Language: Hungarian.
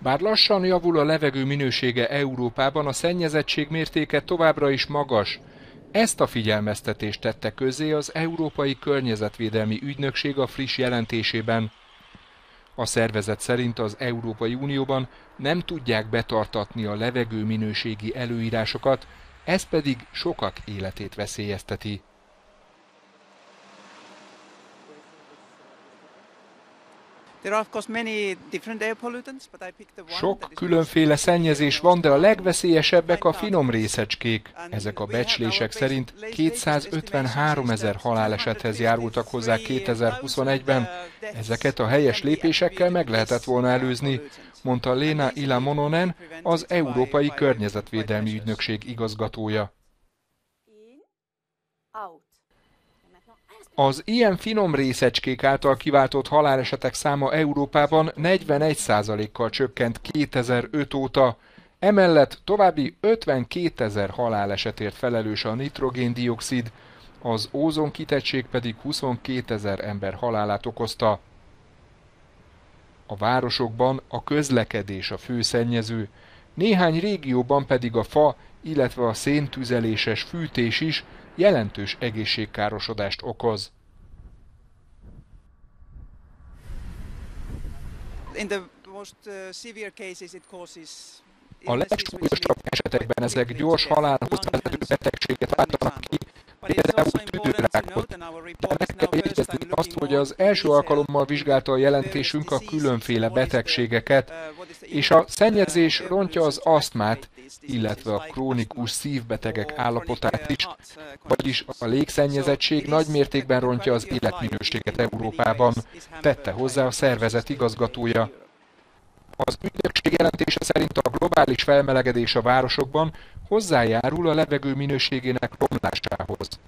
Bár lassan javul a levegő minősége Európában, a szennyezettség mértéke továbbra is magas. Ezt a figyelmeztetést tette közzé az Európai Környezetvédelmi Ügynökség a friss jelentésében. A szervezet szerint az Európai Unióban nem tudják betartatni a levegő minőségi előírásokat, ez pedig sokak életét veszélyezteti. Sok különféle szennyezés van, de a legveszélyesebbek a finom részecskék. Ezek a becslések szerint 253 000 halálesethez járultak hozzá 2021-ben. Ezeket a helyes lépésekkel meg lehetett volna előzni, mondta Leena Ila-Mononen, az Európai Környezetvédelmi Ügynökség igazgatója. Az ilyen finom részecskék által kiváltott halálesetek száma Európában 41%-kal csökkent 2005 óta, emellett további 52 000 halálesetért felelős a nitrogén-dioxid, az ózonkitettség pedig 22 000 ember halálát okozta. A városokban a közlekedés a fő szennyező, néhány régióban pedig a fa, illetve a széntüzeléses fűtés is jelentős egészségkárosodást okoz. A legsúlyosabb esetekben ezek gyors halálhoz vezető betegséget váltanak ki, például tüdőrákot. De meg kell jegyezni azt, hogy az első alkalommal vizsgálta a jelentésünk a különféle betegségeket, és a szennyezés rontja az asztmát, illetve a krónikus szívbetegek állapotát is, vagyis a légszennyezettség nagy mértékben rontja az életminőséget Európában, tette hozzá a szervezet igazgatója. Az ügynökség jelentése szerint a globális felmelegedés a városokban hozzájárul a levegő minőségének romlásához.